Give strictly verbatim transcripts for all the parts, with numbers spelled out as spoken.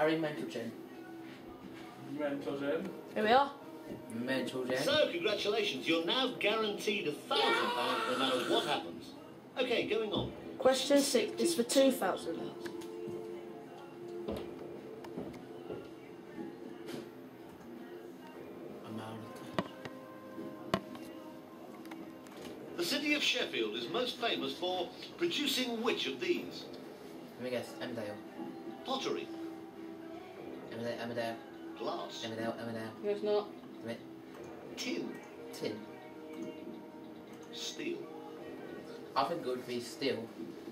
Harry Mentalgen. Mentalgen. Here we are. Mentalgen. So, congratulations. You're now guaranteed a thousand pounds no matter what happens. Okay, going on. Question six is for two thousand. The city of Sheffield is most famous for producing which of these? Let me guess. Emmerdale. Pottery. Emmerdale. Emmerdale. Glass. Emmerdale. Emmerdale. No, it's not. Tin. Tin. Steel. I think it would be steel.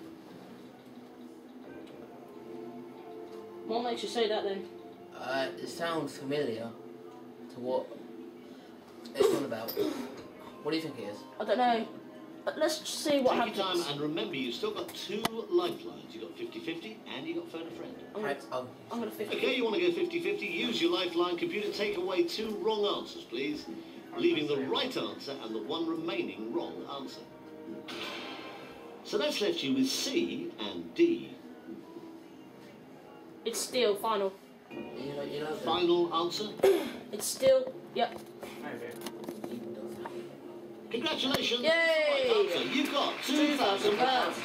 What makes you say that then? Uh, it sounds familiar to what it's on about. What do you think it is? I don't know. But let's see what Take your happens. time and remember you've still got two lifelines. You've got fifty fifty and you've got phone a friend. I'm Right, gonna, oh. I'm gonna fifty. Okay, you want to go fifty fifty? Use your lifeline. Computer, take away two wrong answers, please. Leaving the right answer and the one remaining wrong answer. So that's left you with C and D. It's steel, final. You know, you know Final answer? It's steel, yep. Maybe. Congratulations! Yay! Right answer. You got two thousand pounds.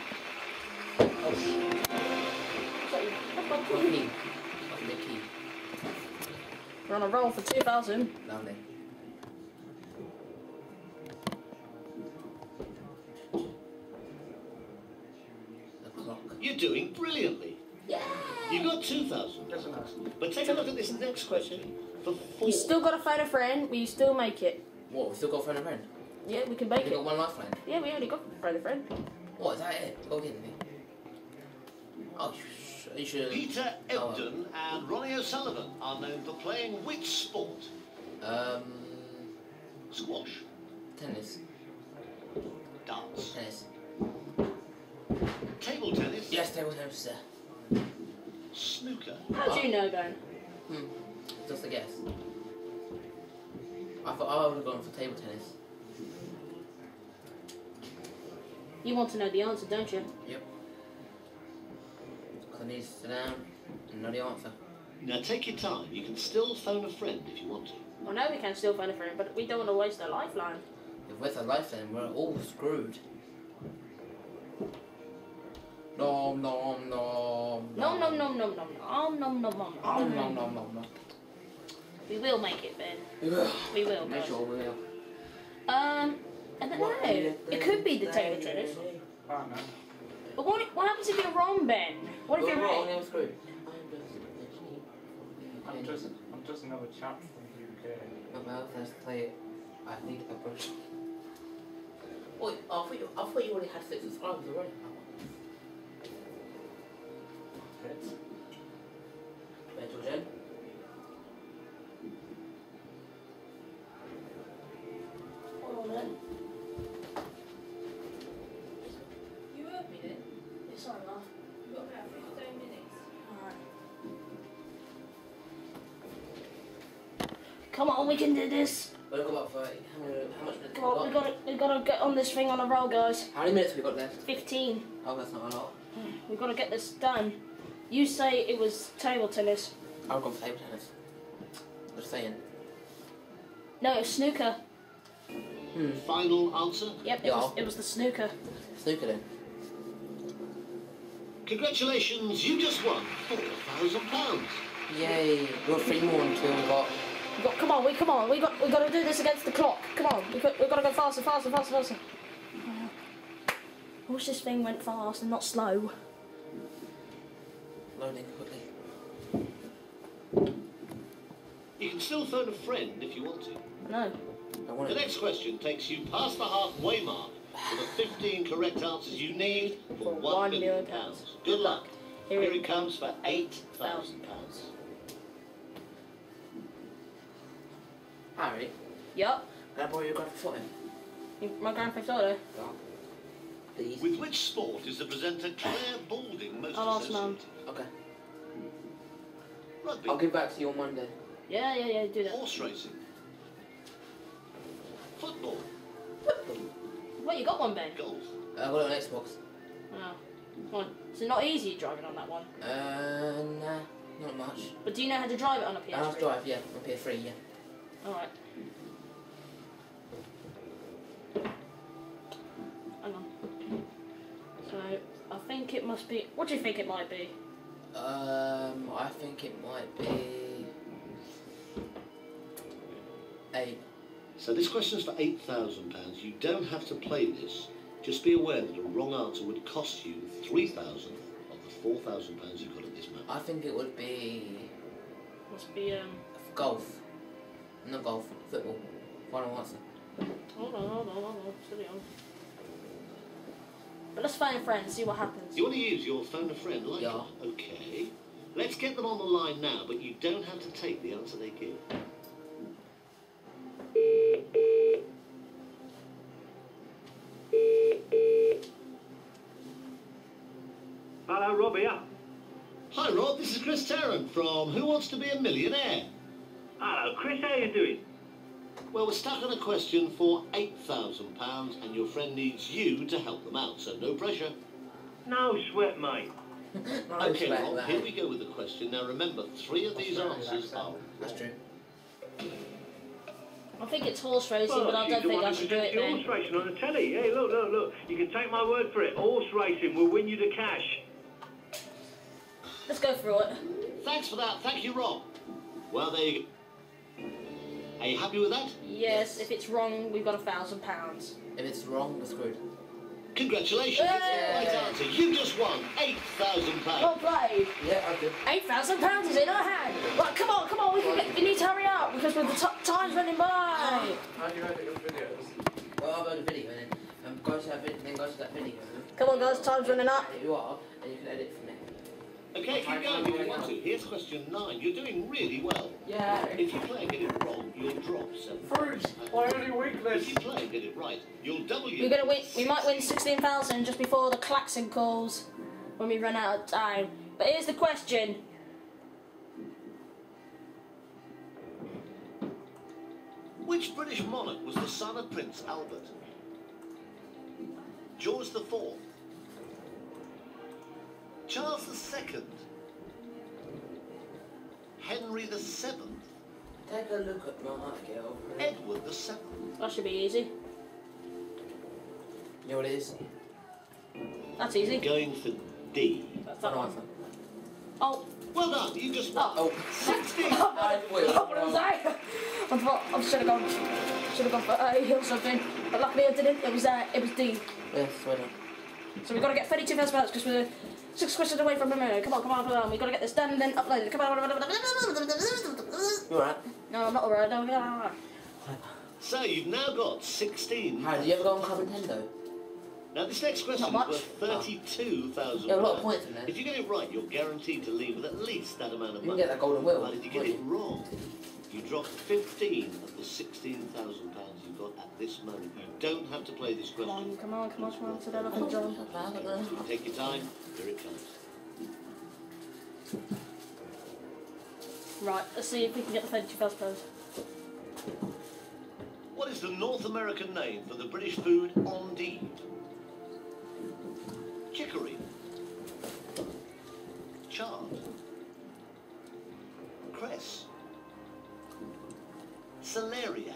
Got key. Got the key. We're on a roll for two thousand. Lovely. The clock. You're doing brilliantly. Yeah. You got two thousand. Doesn't matter. But take a look at this next question. For four. You still got to phone a friend, but you still make it. What? We still got phone a friend? Yeah, we can make We it. got one lifeline. Yeah, we only got phone a friend. What is that? It? Go get me. Oh, you sh you should. Peter Oh, Ebdon and Ronnie O'Sullivan are known for playing which sport? Um, Squash. tennis. Darts. Tennis. Table tennis. Yes, table tennis, sir. Snooker. How do you know, Ben? Hmm. Just a guess. I thought I would have gone for table tennis. You want to know the answer, don't you? Yep. I need to sit down and know the answer. Now take your time. You can still phone a friend if you want to. I know we can still phone a friend, but we don't want to waste our lifeline. If with a lifeline, we're all screwed. Nom nom nom. No, no, no, no, no, no, no, no, no, no, Nom no. nom nom nom nom. We will make it, Ben. We will. We will. Make Ben. sure we will. Um, I don't know. It could be the table tennis. Oh no. But what, what happens if you're wrong, Ben? What if We're you're wrong, right? I'm screwed. I'm just I'm just another chap from the U K. But now let's play it. I need a brush. Wait, I thought you, I thought you already had six subscribers already. Hits. Mental Gen. Hold on, then. You heard me then? Yeah, sorry, Ma. You've got about fifteen minutes. Alright. Come on, we can do this. We've got about thirty. How, many, how much minutes Come on, we gotta, we gotta get on this thing on a roll, guys. How many minutes have we got left? Fifteen. Oh, that's not a lot. We've got to get this done. You say it was table tennis. I've gone for table tennis. Just saying. No, it's snooker. Hmm. Final answer? Yep, it Yeah. was, it was the snooker. Snooker then. Congratulations, you just won four thousand pounds. Yay. We've got three more until we've got. We got, come on, we come on. We got we got to do this against the clock. Come on, we got we got to go faster, faster, faster, faster. I wish this thing went fast and not slow. Loading quickly. You can still phone a friend if you want to. I know. I want The it. next question takes you past the halfway mark for the fifteen correct answers you need for one million pounds. Good luck. Here Here it it comes for eight thousand pounds. Harry, Yup. can I borrow your Grand Theft Auto? My Grand Theft Auto. Yeah. Please. With which sport is the presenter Claire Balding most I'll ask Mum. associated? Okay. Rugby. I'll give back to you on Monday. Yeah, yeah, yeah. Do that. Horse racing. Football. What, you got one, Ben? Golf. I got it on Xbox. Oh. Come on. Is it not easy driving on that one? Uh, nah. Not much. But do you know how to drive it on a P S three? I have to drive, yeah, on P S three, yeah. Alright. Hang on. So, I think it must be... What do you think it might be? Um, I think it might be... Eight. So this question's for eight thousand pounds. You don't have to play this. Just be aware that a wrong answer would cost you three thousand of the four thousand pounds you've got at this moment. I think it would be... Must be, um... golf. Not golf, football. Final answer. Hold on, hold on, hold on. Steady on. But let's phone a friend and see what happens. You want to use your phone a friend like Yeah. that? Okay. Let's get them on the line now, but you don't have to take the answer they give. Hello, Rob here. Hi Rob, this is Chris Tarrant from Who Wants to Be a Millionaire? Hello, Chris, how you doing? Well, we're stuck on a question for eight thousand pounds and your friend needs you to help them out, so no pressure. No sweat, mate. No, Okay, sweat, Rob, that. here we go with the question. Now remember, three of these answers are That's true. I think it's horse racing, but I she's don't the think one I who should do it presents then. horse racing on the telly. Hey, look, look, look. You can take my word for it. Horse racing will win you the cash. Let's go through it. Thanks for that. Thank you, Rob. Well, there you go. Are you happy with that? Yes, if it's wrong, we've got a thousand pounds. If it's wrong, we're screwed. Congratulations. It's the Yay! right answer. You just won eight thousand Well pounds. played. Yeah, I did. Eight thousand pounds is in our hand. Right, come on, come on. We, can get, we need to hurry up because with the t time's running by. How do you edit your videos? Well, I'll go to video and then um, go to that video, then go to that video. Come on, guys. Time's running up. There you are, and you can edit from there. Okay, keep going if you want to. Here's question nine. You're doing really well. Yeah. If you play and get it wrong, you'll drop seven. Fruit! My only weakness! If you play and get it right, you'll double your... We're gonna win. We might win sixteen thousand just before the klaxon calls when we run out of time. But here's the question. Which British monarch was the son of Prince Albert? George the Fourth, Charles the Second, Henry the Seventh, Take a look at my girl. Edward the Seventh. That should be easy. You know what it is? That's easy. Going for D. That's that Final one. answer. Oh. Well done, you just won. Oh. sixteen. What was I? I thought I should have gone. Should have gone for A or something. But luckily I didn't. It was uh, it was D. Yes, well done. So we've got to get thirty-two thousand pounds because we're six questions away from a million. Come on, come on, come on. We've got to get this done and then uploaded. Come on. You alright? No, I'm not alright. No, no, no, no. So you've now got sixteen. Harry, do you ever go on Club Nintendo? Now this next question is Not worth thirty-two thousand. Yeah, a lot of points in there. If you get it right, you're guaranteed to leave with at least that amount of You can money. get that golden wheel. But if you get can't it wrong, you drop fifteen of the sixteen thousand pounds you've got at this moment. You don't have to play this Come question. on, come on, come on, come on. So they're looking John. You take your time. Here it comes. Right, let's see if we can get the thirty-two thousand pounds. What is the North American name for the British food endive? Chicory, chard, cress, celeriac.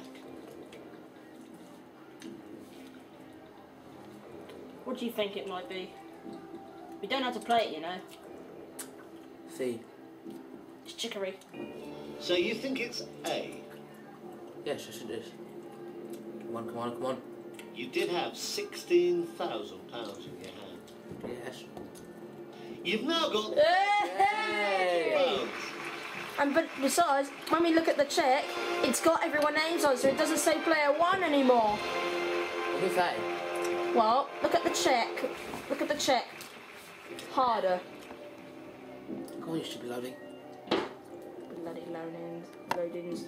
What do you think it might be? We don't have to play it, you know. C. It's chicory. So you think it's A? Yes, yes it is. Come on, come on, come on. You did have sixteen thousand pounds in your hand. Yes. You've now got Hey! pounds. And but besides, when we look at the check, it's got everyone's names on, so it doesn't say player one anymore. Who's that? Well, look at the check. Look at the check. Harder. Come on, you should be loading. Bloody loadings. Loadings.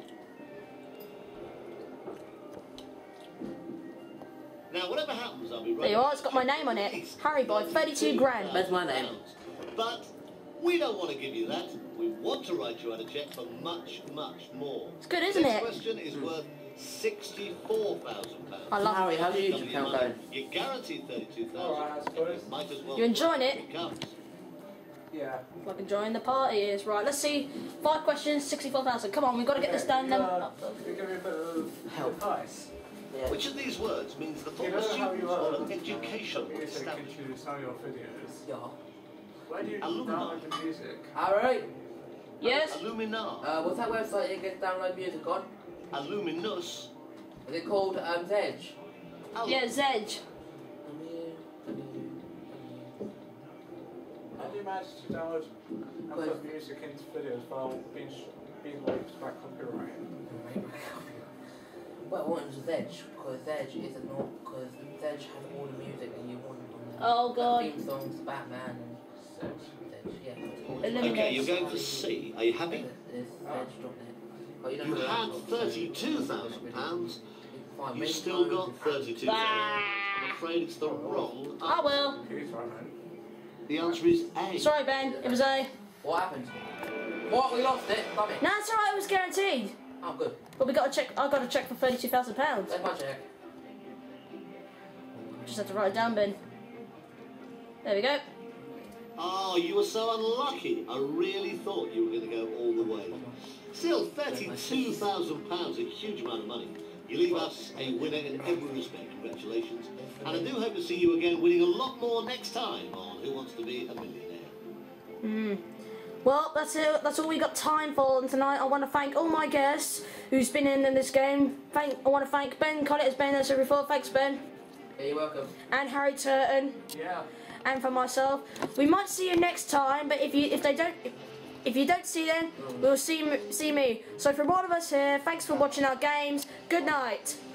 Now, whatever happens, I'll be right. There you are, it's got my name on it. Harry Boy, thirty-two grand. That's my name. But we don't want to give you that. We want to write you out a cheque for much, much more. It's good, isn't this it? question is worth sixty-four thousand pounds. I love Harry, it. how's your YouTube account going? You're guaranteed thirty-two thousand. Alright, I suppose. Might as well. You enjoying it? It comes. Yeah. Like enjoying the party is. Right, let's see. Five questions, sixty-four thousand. Come on, we've got to get this done then. Uh, give me a bit of Help. advice. Yeah. Which of these words means the You former know how students you of are. an educational Music establishment? into some of your videos. Yeah. Where do you Illuminati. download the music? Alright. Yes? Alluminar. Uh, what's that website you can download music on? Alluminus. Is it called um, Zedge? Al- Yeah, Zedge. How do you manage to download and put music into videos while being, being waived by copyright? Well, one's Zedge, because Zedge is a not, because Zedge has all the music and you want on the Oh, God. theme songs, Batman and Zedge, yeah. all the- Eliminate. Okay, you're going for C. Are you happy? It's Zedge dot net. Oh, You don't know had that. thirty-two thousand pounds. Fine, You many still times got it's- thirty-two thousand. I'm afraid it's the wrong I answer. will. Computer, I know. The answer is A. Sorry, Ben. It was A. What happened? What? We lost it? Damn it. No, it's alright. It was guaranteed. Oh, good. But we got to check. I got to check for thirty-two thousand pounds. Let's my check. Just had to write it down, Ben. There we go. Oh, you were so unlucky. I really thought you were going to go all the way. Still, thirty-two thousand pounds, a huge amount of money. You leave us a winner in every respect. Congratulations. And I do hope to see you again winning a lot more next time on Who Wants to Be a Millionaire. Hmm. Well, that's it. That's all we got time for tonight. I want to thank all my guests who's been in, in this game. Thank. I want to thank Ben Collett, has been there so before. Thanks, Ben. Yeah, you're welcome. And Harry Turton. Yeah. And for myself. We might see you next time, but if you if they don't. If, if you don't see them, we'll see, see me. So from all of us here, thanks for watching our games. Good night.